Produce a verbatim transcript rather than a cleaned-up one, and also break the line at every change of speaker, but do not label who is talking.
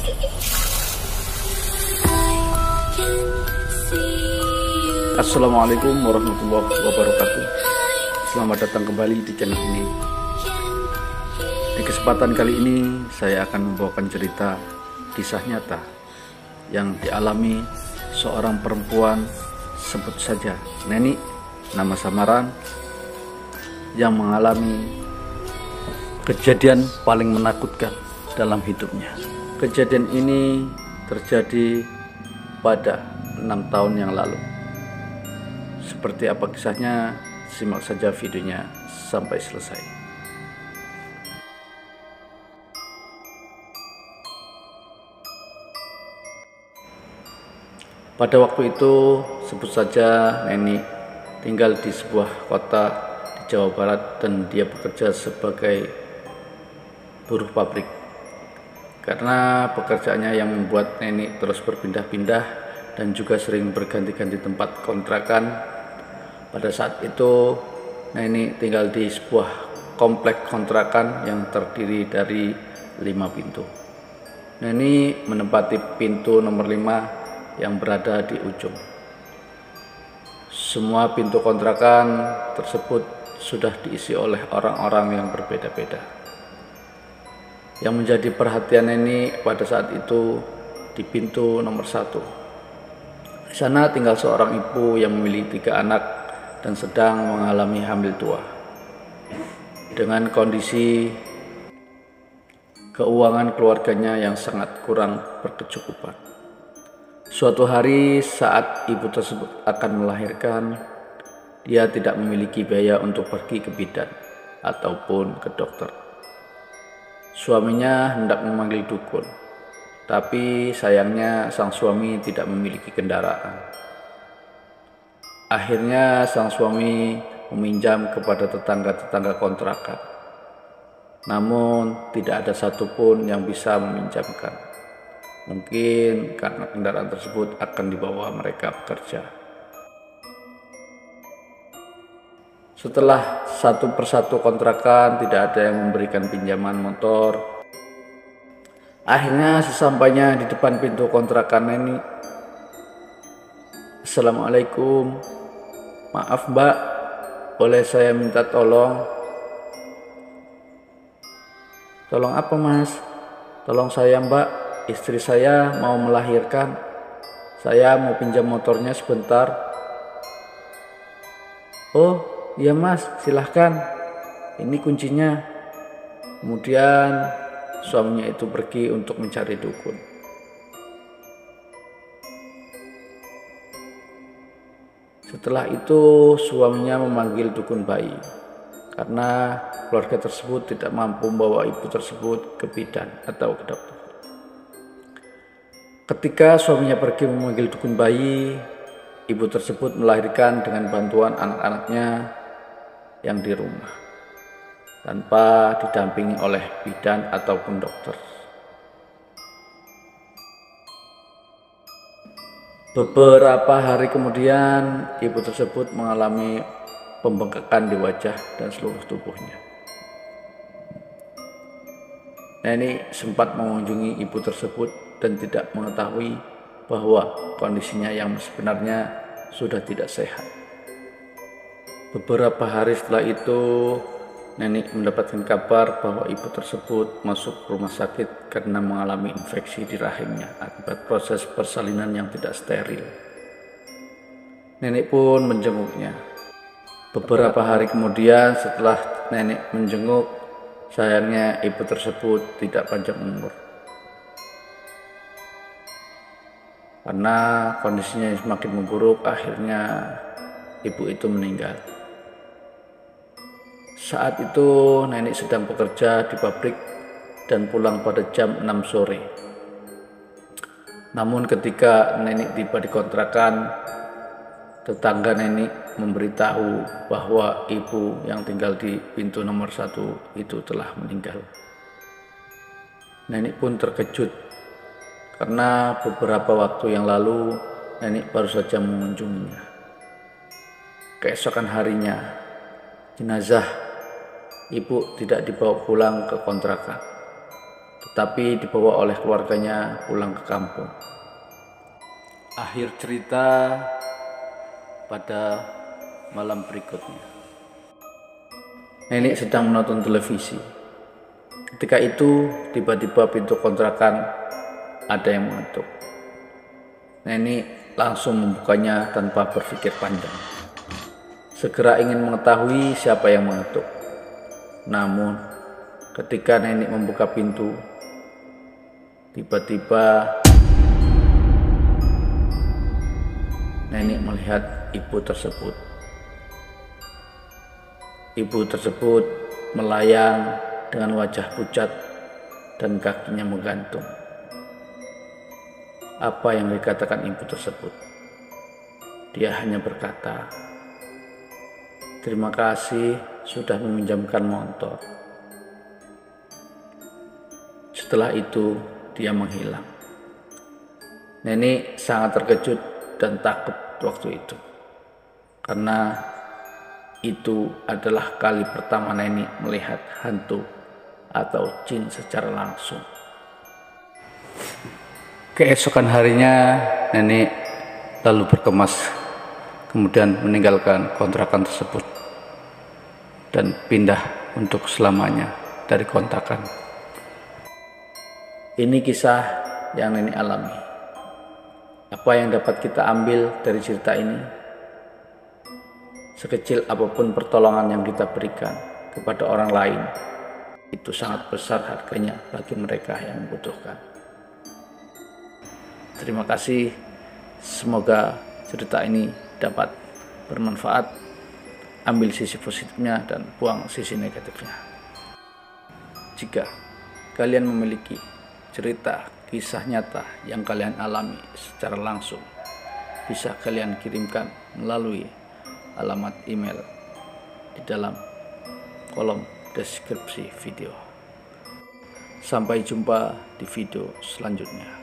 Assalamualaikum warahmatullahi wabarakatuh. Selamat datang kembali di channel ini. Di kesempatan kali ini saya akan membawakan cerita kisah nyata yang dialami seorang perempuan, sebut saja Neni, nama samaran, yang mengalami kejadian paling menakutkan dalam hidupnya. Kejadian ini terjadi pada enam tahun yang lalu. Seperti apa kisahnya? Simak saja videonya sampai selesai. Pada waktu itu, sebut saja Neni tinggal di sebuah kota di Jawa Barat dan dia bekerja sebagai buruh pabrik. Karena pekerjaannya yang membuat Neni terus berpindah-pindah dan juga sering berganti-ganti tempat kontrakan. Pada saat itu Neni tinggal di sebuah komplek kontrakan yang terdiri dari lima pintu. Neni menempati pintu nomor lima yang berada di ujung. Semua pintu kontrakan tersebut sudah diisi oleh orang-orang yang berbeda-beda. Yang menjadi perhatian Neni pada saat itu di pintu nomor satu. Di sana tinggal seorang ibu yang memiliki tiga anak dan sedang mengalami hamil tua. Dengan kondisi keuangan keluarganya yang sangat kurang berkecukupan. Suatu hari saat ibu tersebut akan melahirkan, dia tidak memiliki biaya untuk pergi ke bidan ataupun ke dokter. Suaminya hendak memanggil dukun, tapi sayangnya sang suami tidak memiliki kendaraan. Akhirnya sang suami meminjam kepada tetangga-tetangga kontrakan. Namun tidak ada satupun yang bisa meminjamkan. Mungkin karena kendaraan tersebut akan dibawa mereka bekerja. Setelah satu persatu kontrakan tidak ada yang memberikan pinjaman motor. Akhirnya sesampainya di depan pintu kontrakan Neni, "Assalamualaikum, maaf mbak, boleh saya minta tolong?" "Tolong apa mas?" "Tolong saya mbak, istri saya mau melahirkan. Saya mau pinjam motornya sebentar." "Oh iya mas, silahkan, ini kuncinya." Kemudian suaminya itu pergi untuk mencari dukun. Setelah itu suaminya memanggil dukun bayi karena keluarga tersebut tidak mampu membawa ibu tersebut ke bidan atau ke dokter. Ketika suaminya pergi memanggil dukun bayi, ibu tersebut melahirkan dengan bantuan anak-anaknya yang di rumah tanpa didampingi oleh bidan ataupun dokter. Beberapa hari kemudian, ibu tersebut mengalami pembengkakan di wajah dan seluruh tubuhnya. Neni sempat mengunjungi ibu tersebut dan tidak mengetahui bahwa kondisinya yang sebenarnya sudah tidak sehat. Beberapa hari setelah itu, Neni mendapatkan kabar bahwa ibu tersebut masuk rumah sakit karena mengalami infeksi di rahimnya akibat proses persalinan yang tidak steril. Nenek pun menjenguknya. Beberapa hari kemudian setelah Nenek menjenguk, sayangnya ibu tersebut tidak panjang umur. Karena kondisinya semakin memburuk, akhirnya ibu itu meninggal. Saat itu Nenek sedang bekerja di pabrik dan pulang pada jam enam sore. Namun ketika Nenek tiba di kontrakan, tetangga Nenek memberitahu bahwa ibu yang tinggal di pintu nomor satu itu telah meninggal. Nenek pun terkejut karena beberapa waktu yang lalu Nenek baru saja mengunjunginya. Keesokan harinya, jenazah ibu tidak dibawa pulang ke kontrakan, tetapi dibawa oleh keluarganya pulang ke kampung. Akhir cerita pada malam berikutnya. Nenek sedang menonton televisi. Ketika itu tiba-tiba pintu kontrakan ada yang mengetuk. Nenek langsung membukanya tanpa berpikir panjang. Segera ingin mengetahui siapa yang mengetuk. Namun ketika nenek membuka pintu, tiba-tiba nenek melihat ibu tersebut. Ibu tersebut melayang dengan wajah pucat dan kakinya menggantung. Apa yang dikatakan ibu tersebut? Dia hanya berkata, "Terima kasih sudah meminjamkan motor." Setelah itu dia menghilang. Nenek sangat terkejut dan takut waktu itu, karena itu adalah kali pertama nenek melihat hantu atau jin secara langsung. Keesokan harinya nenek lalu berkemas, kemudian meninggalkan kontrakan tersebut dan pindah untuk selamanya dari kontrakan. Ini kisah yang nenek alami. Apa yang dapat kita ambil dari cerita ini? Sekecil apapun pertolongan yang kita berikan kepada orang lain, itu sangat besar harganya bagi mereka yang membutuhkan. Terima kasih. Semoga cerita ini dapat bermanfaat. Ambil sisi positifnya dan buang sisi negatifnya. Jika kalian memiliki cerita kisah nyata yang kalian alami secara langsung, bisa kalian kirimkan melalui alamat email di dalam kolom deskripsi video. Sampai jumpa di video selanjutnya.